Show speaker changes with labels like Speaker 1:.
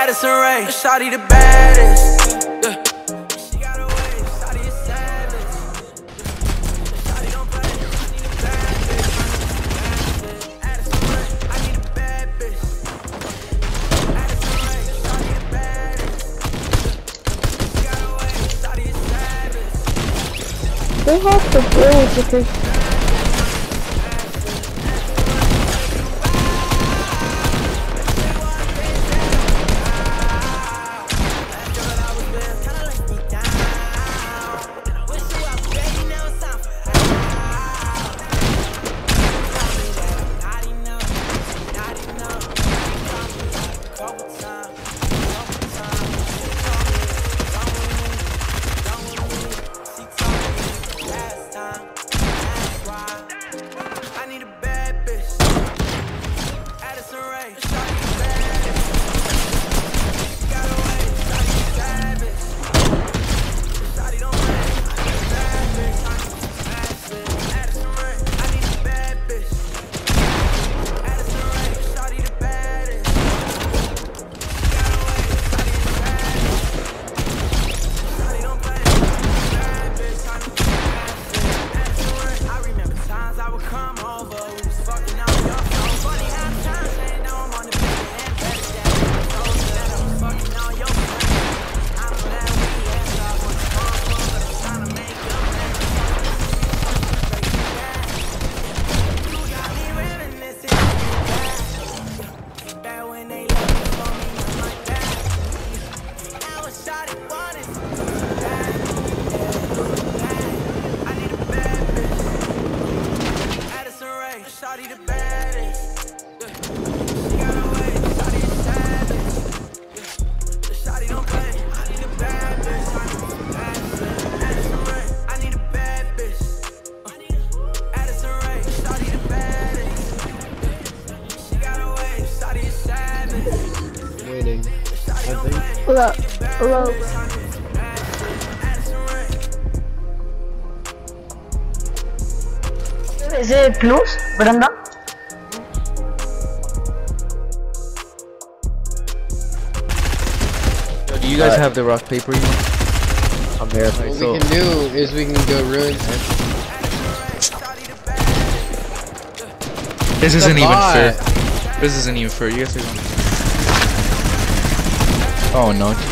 Speaker 1: Addison Rae, shawty the baddest. Yeah. She got a wave, shawty is savage. Shawty don't play, I need a bad bitch. Addison Rae, I need a bad bitch. Addison Rae, shawty the baddest. She got a wave, shawty is savage.
Speaker 2: They have to build because shawty the baddest. She got a way, shawty is savage. The shawty don't play, I need a bad bitch. Addison Rae, I need a bad bitch. Addison Rae, shawty the baddest. She got a way, shawty is savage.
Speaker 3: Waiting. I think.
Speaker 2: Hello. Hello. Is it close, Brenda?
Speaker 4: Yo, do you guys have the rock paper?
Speaker 3: I'm here.
Speaker 4: Right,
Speaker 3: What we can do is we can go ruin.
Speaker 4: This isn't even
Speaker 3: bot.
Speaker 4: fair. This isn't even fair. You guys are going. Oh no.